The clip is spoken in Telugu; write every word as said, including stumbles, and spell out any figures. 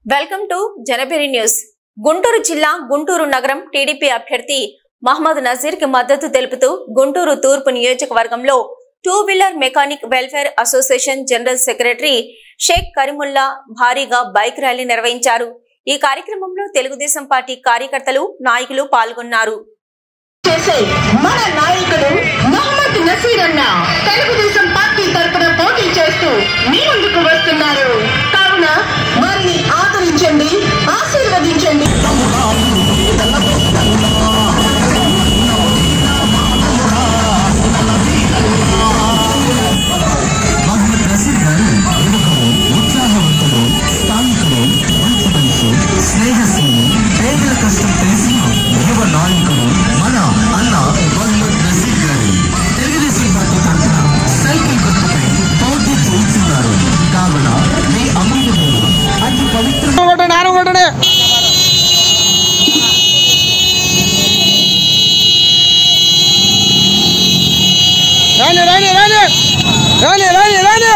వెల్కమ్ టు జనబెరి న్యూస్. గుంటూరు జిల్లా గుంటూరు నగరం టీడీపీ అభ్యర్థి మహమ్మద్ నజీర్ కి మద్దతు తెలుపుతూ గుంటూరు తూర్పు నియోజకవర్గంలో two wheeler mechanic welfare association general secretary Sheikh Karimullah భారీగా బైక్ ర్యాలీ నిర్వహించారు. ఈ కార్యక్రమంలో తెలుగుదేశం పార్టీ కార్యకర్తలు, నాయకులు పాల్గొన్నారు. మన నాయకుడు మహమ్మద్ నజీర్ అన్న తెలుగుదేశం పార్టీ తరపున పోటీ చేస్తూ మీ ముందుకు వస్తున్నారు. కావున వారిని ఆదరించండి, ఆశీర్వదించండి. మహమ్మద్ నజీర్ గారు ఉత్సాహవంతుడు, స్థానికుడు, మంచి మనిషి, స్నేహశీలి, పేదల కష్టం తెలిసిన యువ నాయకుడు మన అన్న మహమ్మద్ నజీర్ గారు తెలుగుదేశం పార్టీ తరఫున సైకిల్ గుర్తుపై పోటీ చేస్తున్నారు. కావున మీ అమూల్యమైన అతి పవిత్ర రాని రాని రాని రాని రాని రాని